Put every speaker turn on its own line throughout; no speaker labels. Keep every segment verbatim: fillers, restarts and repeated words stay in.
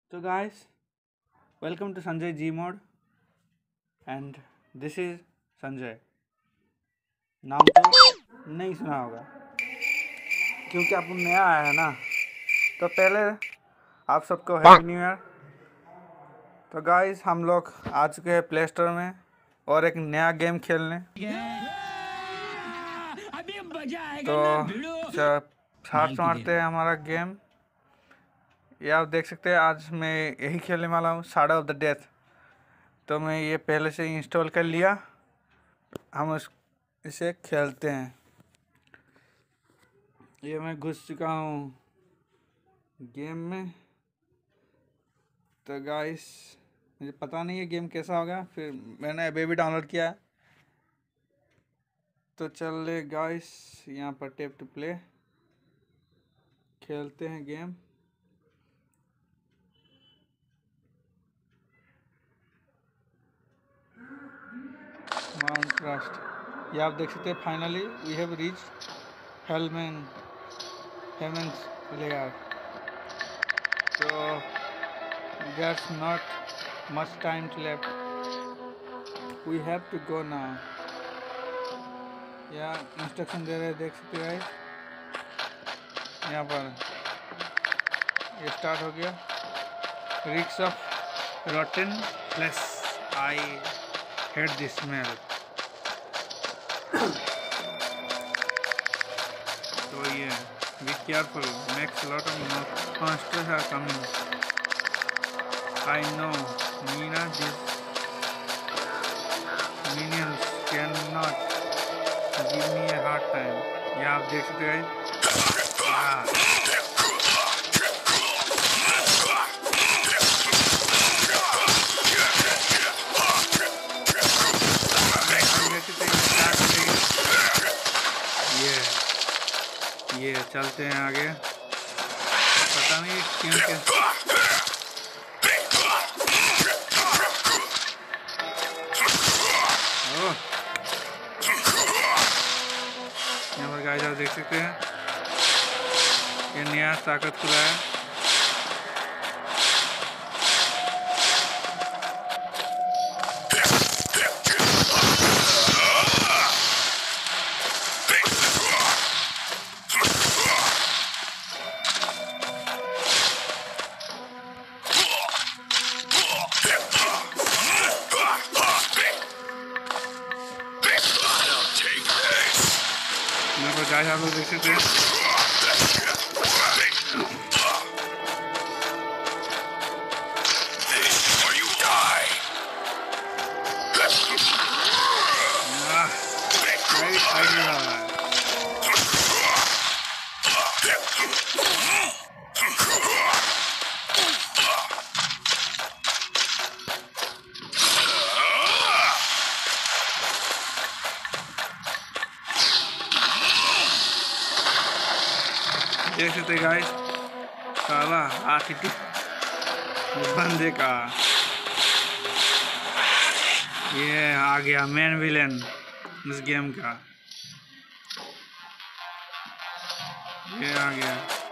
So guys, welcome to Sanjay G Mod and this is Sanjay. नाम तो नहीं सुना होगा क्योंकि आप नया आया है ना। तो पहले आप सबको हैप्पी न्यू ईयर। तो गाइस हम लोग आ चुके हैं प्ले स्टोर में और एक नया गेम खेलने। तो स्टार्ट मारते हैं हमारा गेम। ये आप देख सकते हैं आज मैं यही खेलने वाला हूँ, शैडो ऑफ द डेथ। तो मैं ये पहले से इंस्टॉल कर लिया, हम इस, इसे खेलते हैं। ये मैं घुस चुका हूँ गेम में। तो गाइस मुझे पता नहीं है गेम कैसा होगा, फिर मैंने अभी भी डाउनलोड किया। तो चल गाइस यहाँ पर टैप टू प्ले, खेलते हैं गेम। माउंट ट्रस्ट, ये आप देख सकते हैं। Finally we have reached Helmen Helmen's lair. तो there's not much time left, we have to go now। या इंस्ट्रक्शन दे रहे हैं, देख सकते हैं यहाँ पर। ये स्टार्ट हो गया। Reeks of rotten flesh, I hate the smell. तो ये be careful, makes lot of monsters are coming। I know Nina, these minions cannot give me a hard time। ये आप देख सकते हैं। ये ये चलते हैं आगे। पता नहीं क्यों क्या यहाँ पर गाइस आप देख सकते हैं, ये नया ताकत खुला है। यहाँ पर गाइस आप लोग देख सकते हैं। देख सकते गाइस, साला आखिर बंदे का ये आ गया मेन विलेन इस गेम का। ये आ गया।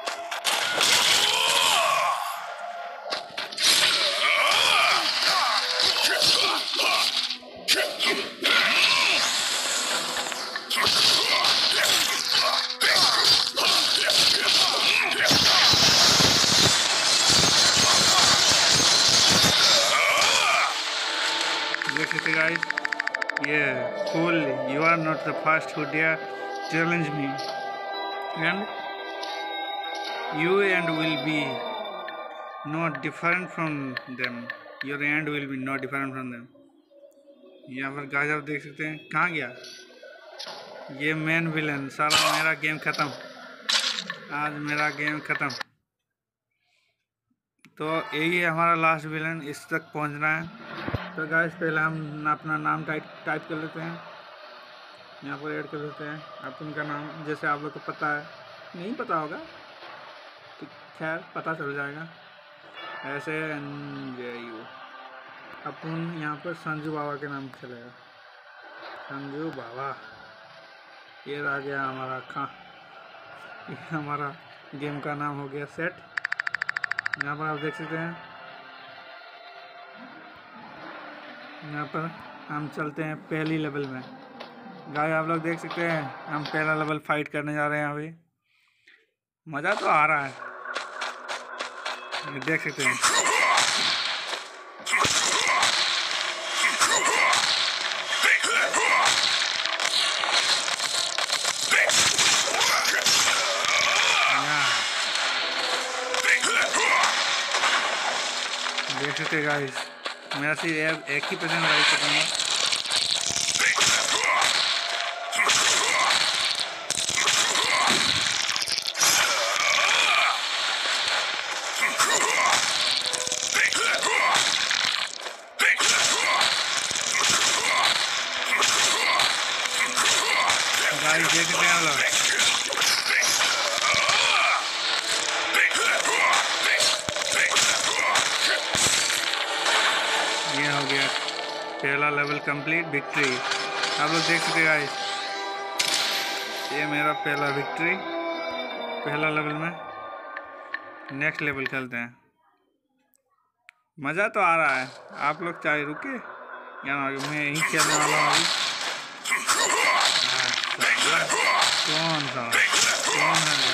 देख सकते गाइस, ये फूल, you are not the first who dare challenge me, and you end will be not different from them। your end will be not different from them। यहाँ पर गाइस आप देख सकते हैं, कहाँ गया ये मेन विलन। सारा मेरा गेम खत्म, आज मेरा गेम खत्म। तो यही है हमारा लास्ट विलन, इस तक पहुँचना है। तो गाइस पहले हम अपना नाम टाइप टाइप कर लेते हैं, यहाँ पर ऐड कर लेते हैं अपन का नाम। जैसे आप लोग को पता है, नहीं पता होगा तो खैर पता चल जाएगा। ऐसे अपन यहाँ पर संजू बाबा के नाम चलेगा, संजू बाबा। ये आ गया हमारा खा ये हमारा गेम का नाम हो गया सेट। यहाँ पर आप देख सकते हैं यहाँ पर हम चलते हैं पहली लेवल में। गाइस आप लोग देख सकते हैं हम पहला लेवल फाइट करने जा रहे हैं। अभी मज़ा तो आ रहा है, ये देख सकते हैं। देख सकते गाइस, मेरा सिर्फ एक ही परसेंट लाइक करूँगा। गाइस देख सकते हैं लोग, ये हो गया पहला लेवल कंप्लीट, विक्ट्री। आप लोग देख सकते हैं गाइस, ये मेरा पहला विक्ट्री पहला लेवल में। नेक्स्ट लेवल चलते हैं। मज़ा तो आ रहा है, आप लोग चाहे रुके या ना, मैं यहीं खेलने वाला हूँ अभी। कौन सा कौन है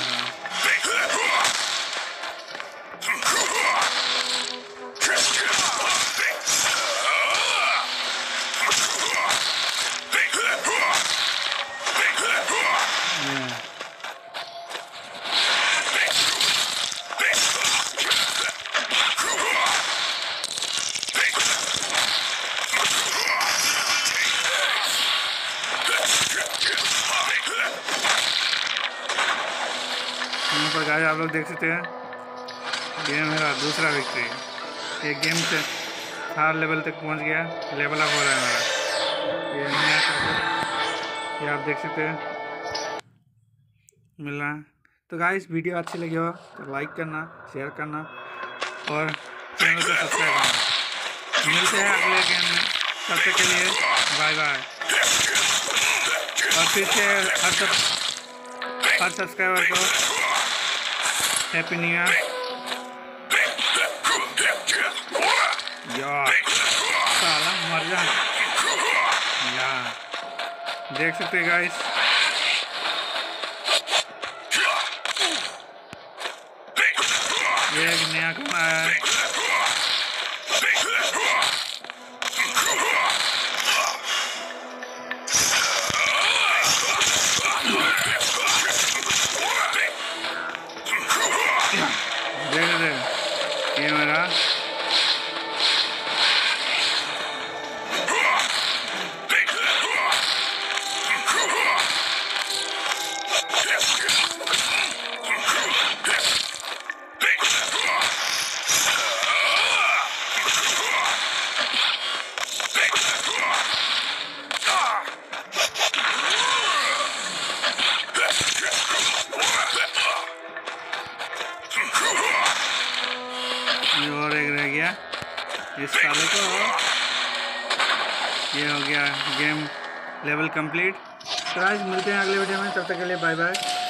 पर गाइस आप लोग देख सकते हैं, ये मेरा दूसरा विक्ट्री। ये गेम से हर लेवल तक पहुंच गया, लेवल अप हो रहा है मेरा। ये नया ये आप देख सकते हैं मिल रहा है। तो गाइस वीडियो अच्छी लगी हो तो लाइक करना, शेयर करना और चैनल को सब्सक्राइब करना। मिलते हैं अगले गेम में, तब तक के लिए बाय बाय। और फिर से हर सब हर सब्सक्राइबर को हैप्पी न्यू ईयर। यार साला मर जा यार, देख सकते हैं गाइस। ये एक नया काम आया है। देख दे ये मेरा और एक रह गया इस साले को। ये हो गया गेम लेवल कंप्लीट। तो आज मिलते हैं अगले वीडियो में, तब तक के लिए बाय बाय।